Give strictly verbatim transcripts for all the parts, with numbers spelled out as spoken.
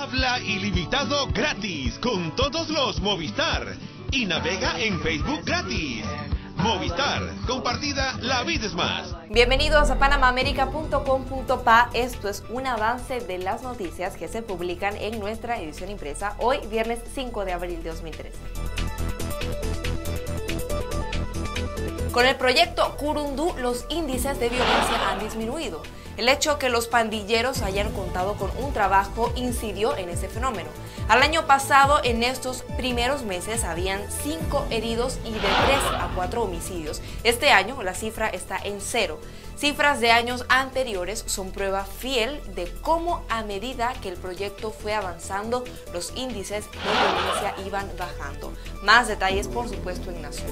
Habla ilimitado gratis con todos los Movistar y navega en Facebook gratis. Movistar, compartida, la vida es más. Bienvenidos a panama américa punto com punto pa. Esto es un avance de las noticias que se publican en nuestra edición impresa hoy, viernes cinco de abril de dos mil trece. Con el proyecto Curundú, los índices de violencia han disminuido. El hecho que los pandilleros hayan contado con un trabajo incidió en ese fenómeno. Al año pasado, en estos primeros meses, habían cinco heridos y de tres a cuatro homicidios. Este año, la cifra está en cero. Cifras de años anteriores son prueba fiel de cómo, a medida que el proyecto fue avanzando, los índices de violencia iban bajando. Más detalles, por supuesto, en Nación.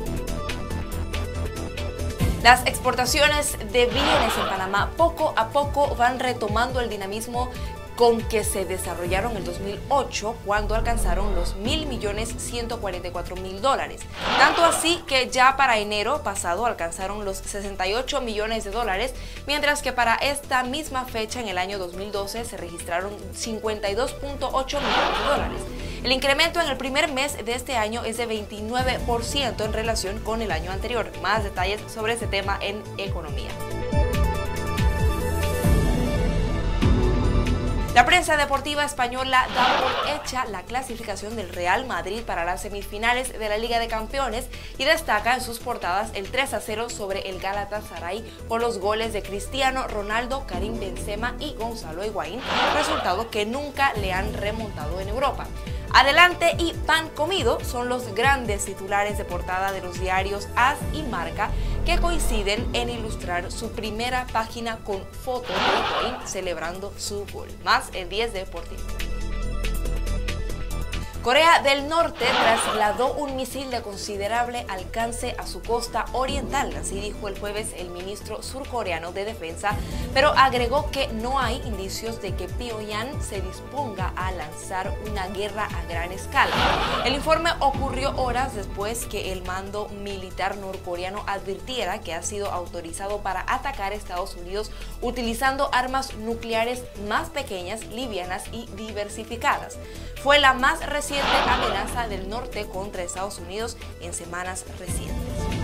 Las exportaciones de bienes en Panamá poco a poco van retomando el dinamismo con que se desarrollaron en el dos mil ocho, cuando alcanzaron los mil millones ciento cuarenta y cuatro mil dólares. Tanto así que ya para enero pasado alcanzaron los sesenta y ocho millones de dólares, mientras que para esta misma fecha en el año dos mil doce se registraron cincuenta y dos punto ocho millones de dólares. El incremento en el primer mes de este año es de veintinueve por ciento en relación con el año anterior. Más detalles sobre este tema en Economía. La prensa deportiva española da por hecha la clasificación del Real Madrid para las semifinales de la Liga de Campeones y destaca en sus portadas el tres a cero sobre el Galatasaray con los goles de Cristiano Ronaldo, Karim Benzema y Gonzalo Higuaín, resultado que nunca le han remontado en Europa. Adelante y pan comido son los grandes titulares de portada de los diarios AS y Marca, que coinciden en ilustrar su primera página con fotos de Higuaín celebrando su gol. Más en diez Deportivo. Corea del Norte trasladó un misil de considerable alcance a su costa oriental, así dijo el jueves el ministro surcoreano de Defensa, pero agregó que no hay indicios de que Pyongyang se disponga a lanzar una guerra a gran escala. El informe ocurrió horas después que el mando militar norcoreano advirtiera que ha sido autorizado para atacar a Estados Unidos utilizando armas nucleares más pequeñas, livianas y diversificadas. Fue la más reciente amenaza del norte contra Estados Unidos en semanas recientes.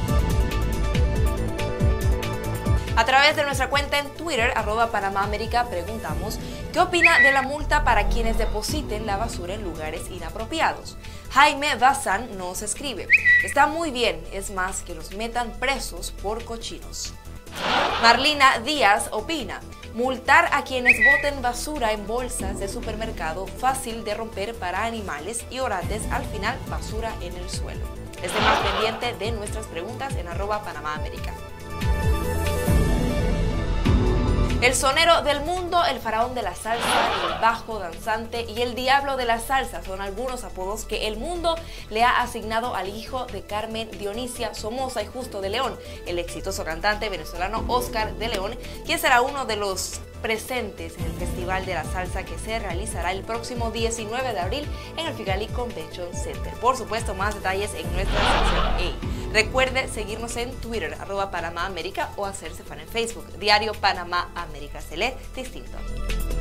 A través de nuestra cuenta en Twitter, arroba Panamá América, preguntamos ¿qué opina de la multa para quienes depositen la basura en lugares inapropiados? Jaime Bazán nos escribe: está muy bien, es más que los metan presos por cochinos. Marlina Díaz opina: multar a quienes boten basura en bolsas de supermercado, fácil de romper para animales y orates, al final basura en el suelo. Esté más pendiente de nuestras preguntas en arroba Panamá América. El sonero del mundo, el faraón de la salsa, el bajo danzante y el diablo de la salsa son algunos apodos que el mundo le ha asignado al hijo de Carmen Dionisia Somoza y Justo de León, el exitoso cantante venezolano Oscar de León, quien será uno de los presentes en el Festival de la Salsa que se realizará el próximo diecinueve de abril en el Figali Convention Center. Por supuesto, más detalles en nuestra sección A. Recuerde seguirnos en Twitter, arroba Panamá América, o hacerse fan en Facebook, Diario Panamá América. Se lee distinto.